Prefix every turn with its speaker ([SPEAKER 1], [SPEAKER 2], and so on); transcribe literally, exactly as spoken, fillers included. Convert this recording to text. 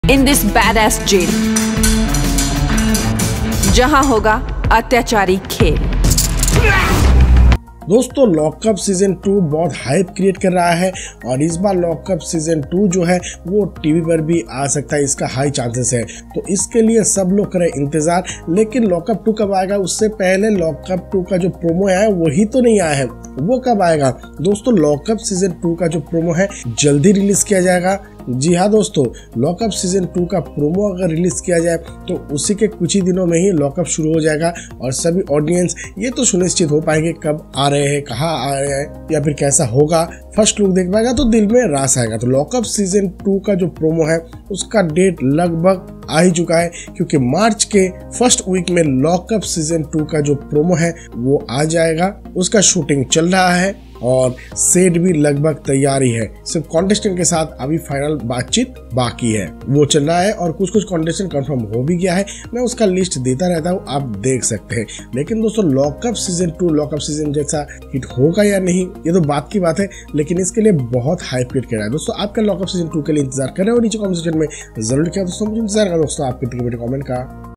[SPEAKER 1] in this badass jail, जहां होगा अत्याचारी खेल।
[SPEAKER 2] दोस्तों लॉकअप सीजन टू बहुत हाइप क्रिएट कर रहा है और इस बार लॉकअप सीजन टू जो है वो टीवी पर भी आ सकता है, इसका हाई चांसेस है। तो इसके लिए सब लोग करें इंतजार। लेकिन लॉकअप टू कब आएगा उससे पहले लॉकअप टू का जो प्रोमो है वही तो नहीं आया है, वो कब आएगा? दोस्तों लॉकअप सीजन टू का जो प्रोमो है जल्दी रिलीज किया जाएगा। जी हाँ दोस्तों, लॉकअप सीजन टू का प्रोमो अगर रिलीज किया जाए तो उसी के कुछ ही दिनों में ही लॉकअप शुरू हो जाएगा और सभी ऑडियंस ये तो सुनिश्चित हो पाएंगे कब आ रहे हैं, कहाँ आ रहे हैं या फिर कैसा होगा। फर्स्ट लुक देख पाएगा तो दिल में रास आएगा। तो लॉकअप सीजन टू का जो प्रोमो है उसका डेट लगभग आ ही चुका है, क्योंकि मार्च के फर्स्ट वीक में लॉकअप सीजन टू का जो प्रोमो है वो आ जाएगा। उसका शूटिंग चल रहा है और सेट भी लगभग तैयारी है। सिर्फ कॉन्टेस्टेंट के साथ अभी फाइनल बातचीत बाकी है, वो चल रहा है और कुछ कुछ कॉन्टेस्टेंट कंफर्म हो भी गया है। मैं उसका लिस्ट देता रहता हूँ, आप देख सकते हैं। लेकिन दोस्तों lockup season two lockup season जैसा हिट होगा या नहीं ये तो बात की बात है, लेकिन इसके लिए बहुत हाइप क्रिएट कर रहा है। दोस्तों आपका लॉकअप सीजन टू के लिए इंतजार कर रहे हो नीचे कमेंट सेक्शन में जरूर किया। दोस्तों मुझे इंतजार करो दोस्तों आपके कमेंट का।